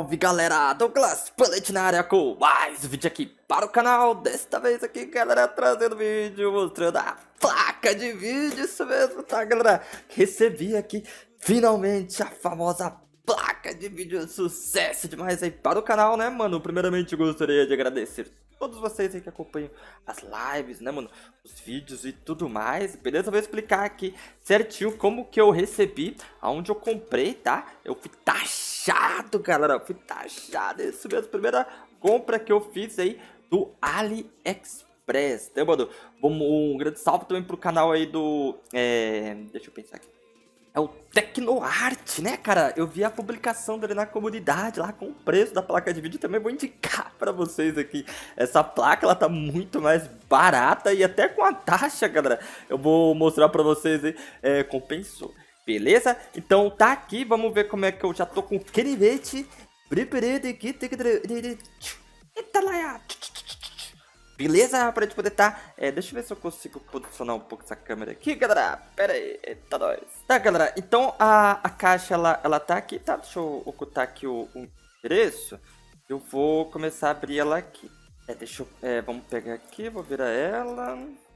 salve galera, Douglas Pullet na área com mais um vídeo aqui para o canal. Desta vez aqui galera, trazendo vídeo mostrando a placa de vídeo, isso mesmo, tá galera? Recebi aqui finalmente a famosa placa de vídeo, sucesso demais aí para o canal, né mano? Primeiramente gostaria de agradecer todos vocês aí que acompanham as lives, né mano, os vídeos e tudo mais, beleza? Eu vou explicar aqui certinho como que eu recebi, aonde eu comprei, tá? Eu fui taxado, galera, eu fui taxado, isso mesmo, primeira compra que eu fiz aí do AliExpress, né mano? Um grande salve também pro canal aí do, deixa eu pensar aqui. É o Tecnoart, né, cara? Eu vi a publicação dele na comunidade lá com o preço da placa de vídeo. Também vou indicar pra vocês aqui. Essa placa, ela tá muito mais barata e até com a taxa, galera. Eu vou mostrar pra vocês aí, compensou. Beleza? Então tá aqui, vamos ver como é que eu já tô com o canivete. Eita lá! Beleza? Pra gente poder deixa eu ver se eu consigo posicionar um pouco essa câmera aqui, galera. Pera aí, eita nós. Tá, galera, então a caixa, ela tá aqui, tá? Deixa eu ocultar aqui o endereço. Eu vou começar a abrir ela aqui. Deixa eu... vamos pegar aqui, vou virar ela.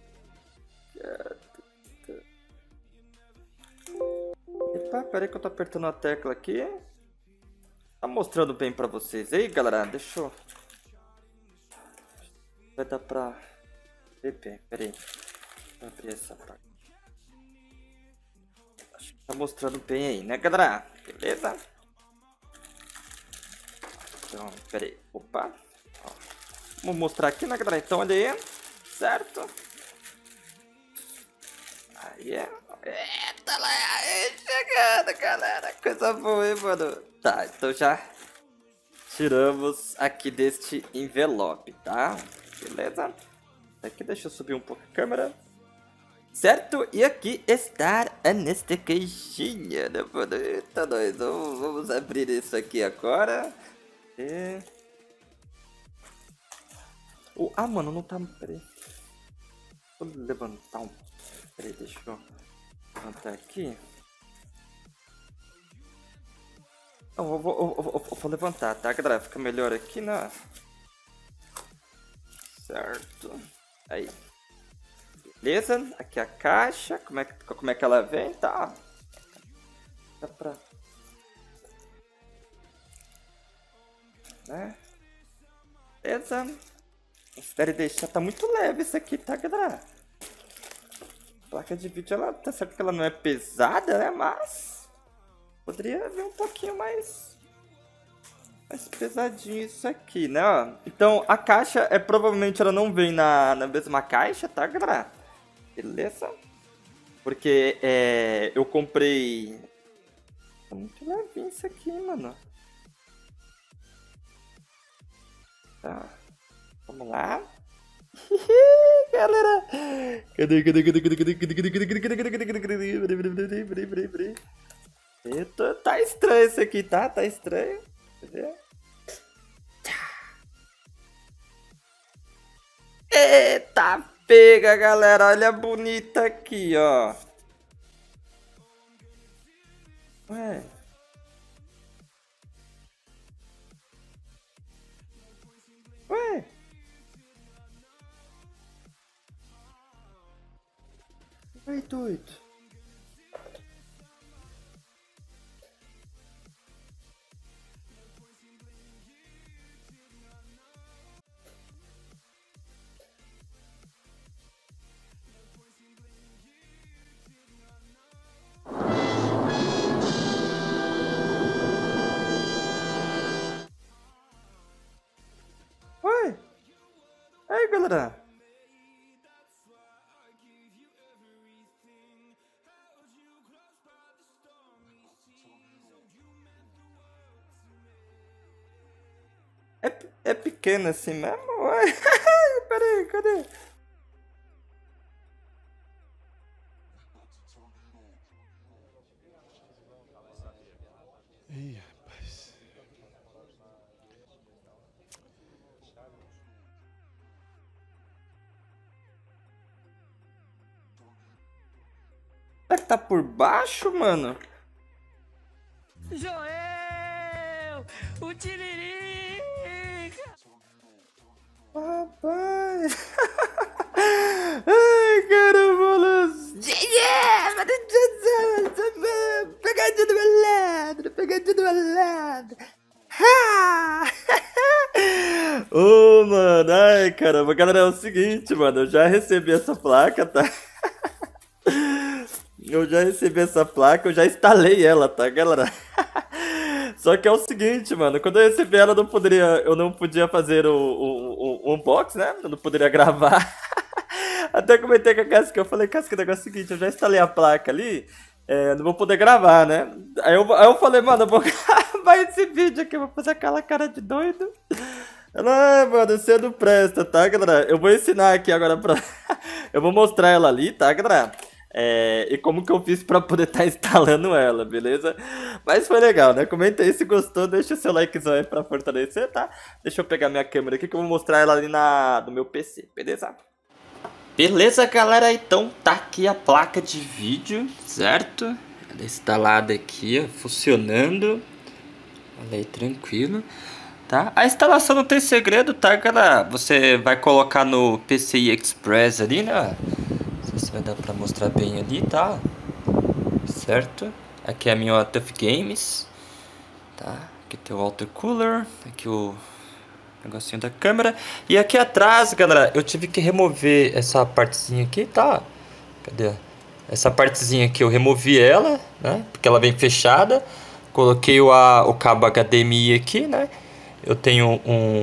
Epa, pera aí que eu tô apertando a tecla aqui. Tá mostrando bem pra vocês aí, galera? Deixa eu... Vai dar pra ver bem, pera aí. Vou abrir essa parte. Acho que tá mostrando bem aí, né, galera? Beleza? Então, pera aí. Opa. Ó. Vamos mostrar aqui, né, galera? Então, olha aí. Certo? Aí é. Eita lá, aí chegando, galera. Coisa boa, hein, mano? Tá, então já tiramos aqui deste envelope, tá? Beleza? Aqui deixa eu subir um pouco a câmera. Certo? E aqui está a nesta caixinha, né, mano? Eita, nós vamos abrir isso aqui agora. Ah, mano, não tá... Peraí. Vou levantar um... Peraí, deixa eu levantar aqui. Não, eu vou levantar, tá, galera? Fica melhor aqui na... Certo. Aí. Beleza? Aqui a caixa. Como é que ela vem? Tá. Dá pra... Né? Beleza. Espere deixar. Tá muito leve isso aqui, tá, galera? A placa de vídeo, ela tá certo que ela não é pesada, né? Mas... poderia vir um pouquinho mais pesadinho isso aqui, né? Então a caixa provavelmente ela não vem na mesma caixa, tá, galera? Beleza? Porque eu comprei... Tá muito levinho isso aqui, mano. Tá. Vamos lá. Galera. Cadê? Eita, tá estranho isso aqui, tá? Tá estranho. Cadê? Eita, pega, galera. Olha a bonita aqui, ó. Ué. Ué. Ué, doido. Ué. Aí, galera. É pequena assim mesmo? Ué. Peraí, cadê? Ih, rapaz. Será que tá por baixo, mano? Joel! O Tiririca! Rapaz! Ai, caramba! Pegadinha do malandro! Pegadinha do malandro! Ô, mano! Ai, caramba! Galera, é o seguinte, mano. Eu já recebi essa placa, tá? Eu já recebi essa placa, eu já instalei ela, tá, galera? Só que é o seguinte, mano, quando eu recebi ela, eu não podia fazer o unboxing, né? Eu não poderia gravar. Até comentei com a Casca, eu falei, Casca, o negócio é o seguinte, eu já instalei a placa ali, não vou poder gravar, né? Aí eu falei, mano, eu vou gravar esse vídeo aqui, eu vou fazer aquela cara de doido. Ela, mano, você não presta, tá, galera? Eu vou ensinar aqui agora pra... Eu vou mostrar ela ali, tá, galera? E como que eu fiz pra poder estar instalando ela, beleza? Mas foi legal, né? Comenta aí se gostou, deixa o seu likezão aí pra fortalecer, tá? Deixa eu pegar minha câmera aqui que eu vou mostrar ela ali no meu PC, beleza? Beleza, galera? Então tá aqui a placa de vídeo, certo? Ela é instalada aqui, ó, funcionando. Olha aí, tranquilo. Tá? A instalação não tem segredo, tá, galera? Você vai colocar no PCI Express ali, né? Não sei se vai dar pra mostrar bem ali, tá? Certo? Aqui é a minha Tough Games, tá? Aqui tem o water cooler, aqui o negocinho da câmera. E aqui atrás, galera, eu tive que remover essa partezinha aqui, tá? Cadê? Essa partezinha aqui eu removi ela, né? Porque ela vem fechada. Coloquei o cabo HDMI aqui, né? Eu tenho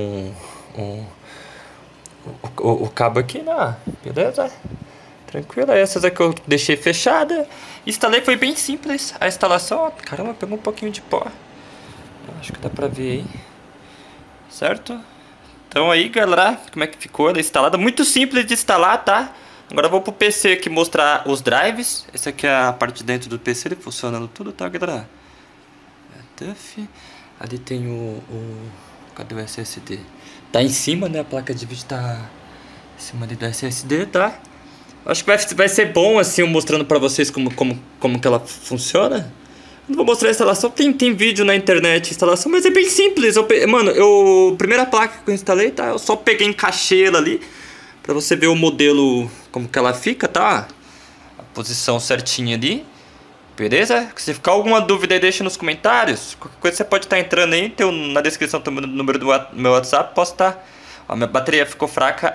o cabo aqui, né? Beleza? Tranquilo. Essas aqui eu deixei fechada. Instalei, foi bem simples a instalação. Caramba, pegou um pouquinho de pó. Acho que dá pra ver aí. Certo? Então aí, galera, como é que ficou ela instalada? Muito simples de instalar, tá? Agora eu vou pro PC aqui mostrar os drives. Essa aqui é a parte de dentro do PC, ele funcionando tudo, tá, galera? Tuff. Ali tem cadê o SSD? Tá em cima, né? A placa de vídeo tá em cima ali do SSD, tá? Acho que vai ser bom, assim, eu mostrando pra vocês como que ela funciona. Não vou mostrar a instalação, tem vídeo na internet de instalação, mas é bem simples. Mano, primeira placa que eu instalei, tá? Eu só peguei, encaixei ela ali, pra você ver o modelo, como que ela fica, tá? A posição certinha ali. Beleza? Se ficar alguma dúvida aí, deixa nos comentários. Qualquer coisa você pode estar entrando aí, na descrição tem o número do meu WhatsApp, posso estar... Ó, minha bateria ficou fraca,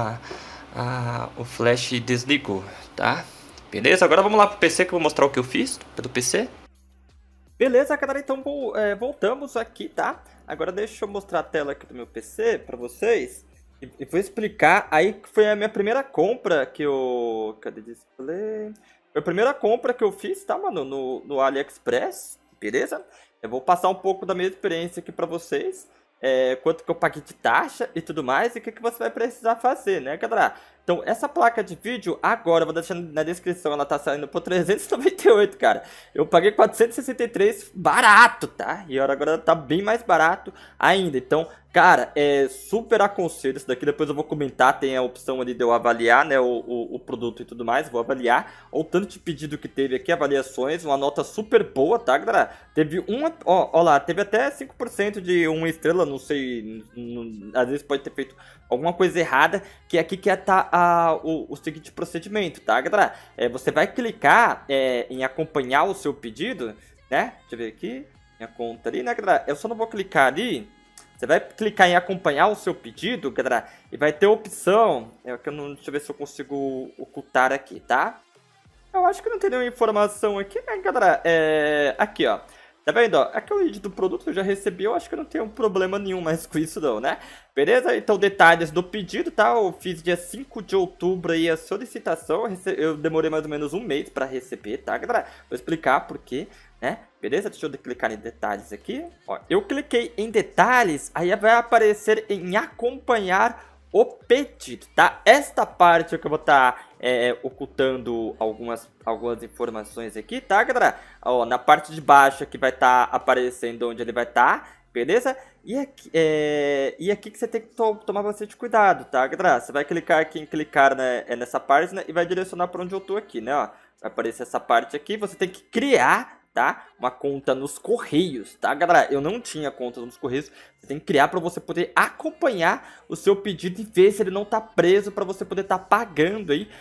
o flash desligou, tá? Beleza? Agora vamos lá pro PC que eu vou mostrar o que eu fiz pelo PC. Beleza, galera, então voltamos aqui, tá? Agora deixa eu mostrar a tela aqui do meu PC pra vocês. E vou explicar aí que foi a minha primeira compra que eu... Cadê display? Foi a primeira compra que eu fiz, tá, mano? No AliExpress, beleza? Eu vou passar um pouco da minha experiência aqui pra vocês. Quanto que eu paguei de taxa e tudo mais, e o que você vai precisar fazer, né, galera? Então, essa placa de vídeo, agora, eu vou deixar na descrição, ela tá saindo por 398, cara. Eu paguei 463, barato, tá? E agora tá bem mais barato ainda. Então, cara, super aconselho isso daqui. Depois eu vou comentar, tem a opção ali de eu avaliar, né, o produto e tudo mais. Vou avaliar. Olha o tanto de pedido que teve aqui, avaliações, uma nota super boa, tá, galera? Teve ó lá, teve até 5% de 1 estrela, não sei, às vezes pode ter feito alguma coisa errada, que aqui que tá o seguinte procedimento, tá, galera? Você vai clicar em acompanhar o seu pedido, né? Deixa eu ver aqui, minha conta ali, né, galera? Eu só não vou clicar ali. Você vai clicar em acompanhar o seu pedido, galera, e vai ter a opção, deixa eu ver se eu consigo ocultar aqui, tá? Eu acho que não tem nenhuma informação aqui, né, galera? Aqui, ó. Tá vendo, ó? Aqui é o vídeo do produto que eu já recebi, eu acho que não tem um problema nenhum mais com isso não, né? Beleza? Então, detalhes do pedido, tá? Eu fiz dia 5 de outubro aí a solicitação, eu demorei mais ou menos um mês pra receber, tá, galera? Vou explicar por quê, né? Beleza? Deixa eu clicar em detalhes aqui. Ó, eu cliquei em detalhes, aí vai aparecer em acompanhar o pedido, tá? Esta parte é que eu vou estar ocultando algumas informações aqui, tá, galera? Ó, na parte de baixo aqui vai estar aparecendo onde ele vai estar, beleza? E aqui que você tem que tomar bastante cuidado, tá, galera? Você vai clicar aqui em clicar, né, nessa página e vai direcionar para onde eu tô aqui, né? Ó, vai aparecer essa parte aqui, você tem que criar, tá? Uma conta nos Correios, tá, galera? Eu não tinha conta nos Correios. Você tem que criar para você poder acompanhar o seu pedido e ver se ele não tá preso, para você poder tá pagando aí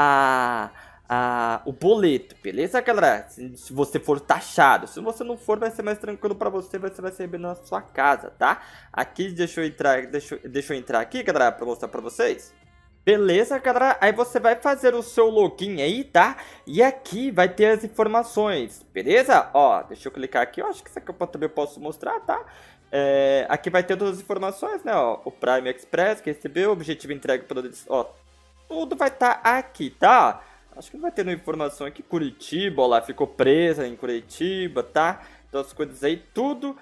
o boleto, beleza, galera? Se você for taxado. Se você não for, vai ser mais tranquilo para você, vai receber na sua casa, tá? Aqui, deixa eu entrar aqui, galera, para mostrar para vocês. Beleza, galera? Aí você vai fazer o seu login aí, tá? E aqui vai ter as informações, beleza? Ó, deixa eu clicar aqui. Eu acho que isso aqui eu também posso mostrar, tá? Aqui vai ter todas as informações, né? Ó, o Prime Express que recebeu, o objetivo entregue pelo... Ó, tudo vai estar aqui, tá? Acho que não vai ter nenhuma informação aqui. Curitiba, ó lá, ficou presa em Curitiba, tá? Então as coisas aí, tudo...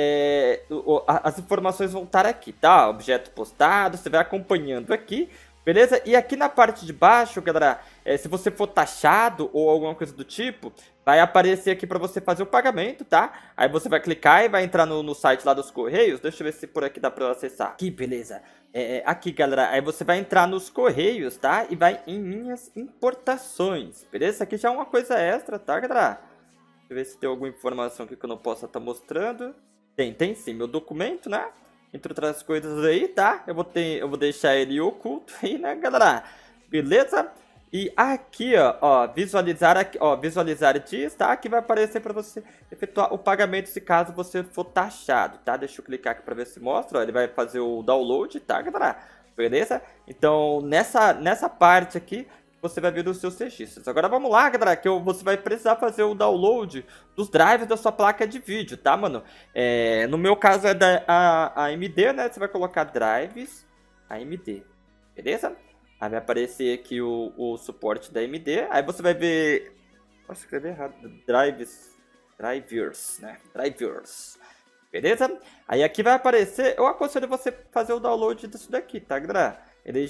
as informações vão estar aqui, tá? Objeto postado, você vai acompanhando aqui. Beleza? E aqui na parte de baixo, galera, se você for taxado ou alguma coisa do tipo, vai aparecer aqui para você fazer o pagamento, tá? Aí você vai clicar e vai entrar no site lá dos Correios. Deixa eu ver se por aqui dá para acessar. Aqui, beleza. Aqui, galera, aí você vai entrar nos Correios, tá? E vai em minhas importações, beleza? Aqui já é uma coisa extra, tá, galera? Deixa eu ver se tem alguma informação aqui que eu não possa estar mostrando. Tem sim, meu documento, né? Entre outras coisas aí, tá? Eu vou deixar ele oculto aí, né, galera? Beleza? E aqui, ó, visualizar diz, tá? Aqui vai aparecer para você efetuar o pagamento se caso você for taxado, tá? Deixa eu clicar aqui para ver se mostra, ó, ele vai fazer o download, tá, galera? Beleza? Então, nessa parte aqui, você vai ver os seus registros. Agora vamos lá, galera, que você vai precisar fazer o download dos drives da sua placa de vídeo, tá, mano? No meu caso é da AMD, né? Você vai colocar drives AMD, beleza? Aí vai aparecer aqui o suporte da AMD. Aí você vai ver... Posso escrever errado. Drivers, né? Drivers. Beleza? Aí aqui vai aparecer... Eu aconselho você fazer o download disso daqui, tá, galera? Ele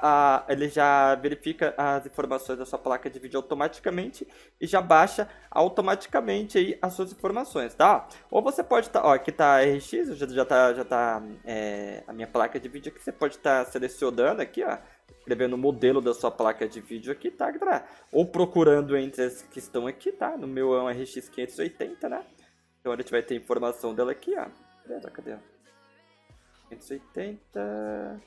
já verifica as informações da sua placa de vídeo automaticamente e já baixa automaticamente aí as suas informações, tá? Ou você pode estar, ó, aqui tá RX, já tá a minha placa de vídeo aqui, você pode estar selecionando aqui, ó, escrevendo o modelo da sua placa de vídeo aqui, tá, galera? Ou procurando entre as que estão aqui, tá? No meu é um RX 580, né? Então a gente vai ter informação dela aqui, ó. Beleza, cadê? 580...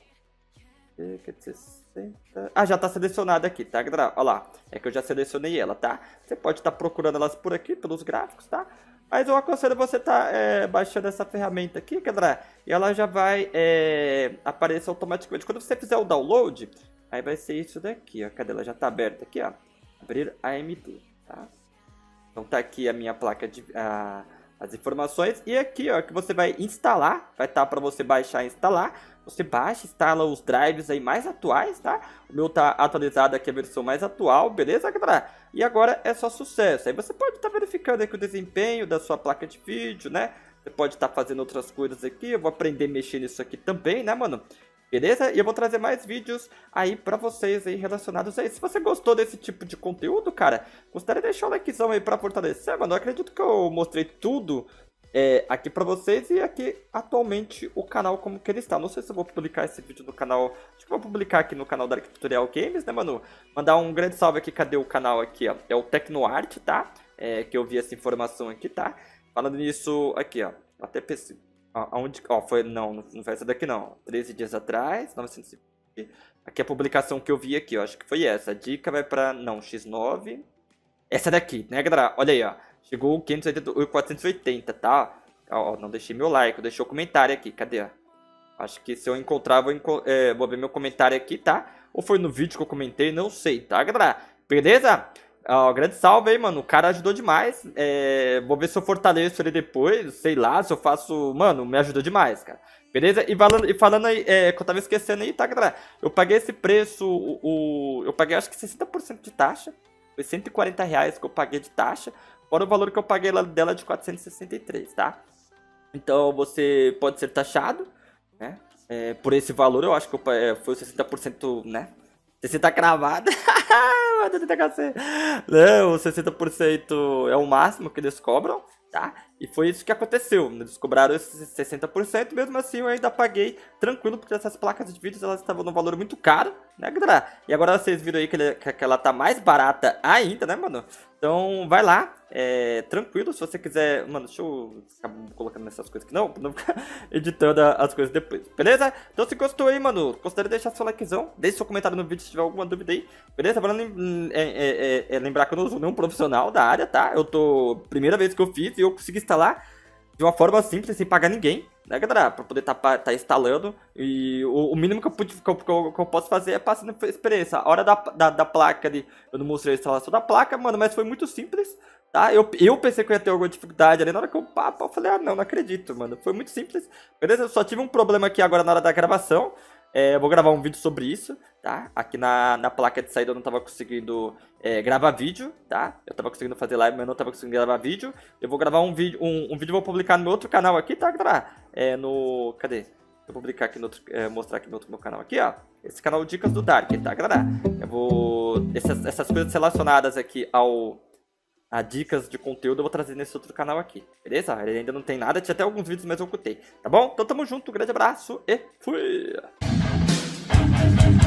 60... Ah, já tá selecionada aqui, tá, galera? Olha lá, é que eu já selecionei ela, tá? Você pode estar procurando elas por aqui, pelos gráficos, tá? Mas eu aconselho você estar baixando essa ferramenta aqui, galera, e ela já vai aparecer automaticamente. Quando você fizer o download, aí vai ser isso daqui, ó. Cadê? Ela já tá aberta aqui, ó. Abrir AMD, tá? Então tá aqui a minha placa de... as informações, e aqui, ó, que você vai instalar, vai estar para você baixar e instalar. Você baixa, instala os drives aí mais atuais, tá? O meu tá atualizado aqui, a versão mais atual, beleza, galera? E agora é só sucesso. Aí você pode estar verificando aqui o desempenho da sua placa de vídeo, né? Você pode estar fazendo outras coisas aqui. Eu vou aprender a mexer nisso aqui também, né, mano? Beleza? E eu vou trazer mais vídeos aí pra vocês aí relacionados a isso. Se você gostou desse tipo de conteúdo, cara, gostaria de deixar o likezão aí pra fortalecer, mano. Eu acredito que eu mostrei tudo aqui pra vocês e aqui atualmente o canal como que ele está. Não sei se eu vou publicar esse vídeo no canal, acho que eu vou publicar aqui no canal da Tutorial Games, né, mano? Mandar um grande salve aqui, cadê o canal aqui, ó? É o Tecnoart, tá? Que eu vi essa informação aqui, tá? Falando nisso, aqui, ó, até pensei, aonde, ó, foi, não foi essa daqui não, 13 dias atrás, 950, aqui a publicação que eu vi aqui, ó, acho que foi essa, a dica vai pra, não, X9, essa daqui, né, galera? Olha aí, ó. Chegou o 480, tá? Ó, não deixei meu like, eu deixei o comentário aqui. Cadê? Acho que se eu encontrar, vou ver meu comentário aqui, tá? Ou foi no vídeo que eu comentei, não sei, tá, galera? Beleza? Ó, grande salve aí, mano. O cara ajudou demais. Vou ver se eu fortaleço ele depois. Sei lá, se eu faço... Mano, me ajudou demais, cara. Beleza? E falando aí, que eu tava esquecendo aí, tá, galera? Eu paguei esse preço, eu paguei acho que 60% de taxa. Foi R$140 que eu paguei de taxa. Fora o valor que eu paguei dela de 463, tá? Então você pode ser taxado, né? Por esse valor, eu acho que foi 60%, né? 60 cravada. Não, 60% é o máximo que eles cobram, tá? E foi isso que aconteceu. Eles cobraram esses 60%, mesmo assim eu ainda paguei tranquilo, porque essas placas de vídeo elas estavam num valor muito caro, né, galera? E agora vocês viram aí que ela tá mais barata ainda, né, mano? Então vai lá, tranquilo, se você quiser... Mano, deixa eu ficar colocando nessas coisas aqui, não ficar editando as coisas depois, beleza? Então se gostou aí, mano, considere deixar seu likezão, deixe seu comentário no vídeo se tiver alguma dúvida aí, beleza? Pra lembrar que eu não sou nenhum profissional da área, tá? Primeira vez que eu fiz e eu consegui instalar de uma forma simples, sem pagar ninguém, né, galera? Pra poder tá instalando. E o mínimo que eu posso fazer é passando experiência. A hora da placa ali, eu não mostrei a instalação da placa, mano, mas foi muito simples, tá? Eu pensei que eu ia ter alguma dificuldade ali. Na hora que eu falei, não acredito, mano. Foi muito simples, beleza? Eu só tive um problema aqui agora na hora da gravação. Eu vou gravar um vídeo sobre isso, tá? Aqui na placa de saída eu não tava conseguindo gravar vídeo, tá? Eu tava conseguindo fazer live, mas eu não tava conseguindo gravar vídeo. Eu vou gravar um vídeo, vou publicar no meu outro canal aqui, tá, galera? Cadê? Vou publicar aqui no outro, mostrar aqui no outro meu canal aqui, ó. Esse canal Dicas do Dark, tá, galera? Eu vou... Essas coisas relacionadas aqui a dicas de conteúdo eu vou trazer nesse outro canal aqui, beleza? Ele ainda não tem nada, tinha até alguns vídeos, mas eu ocultei, tá bom? Então tamo junto, um grande abraço e fui!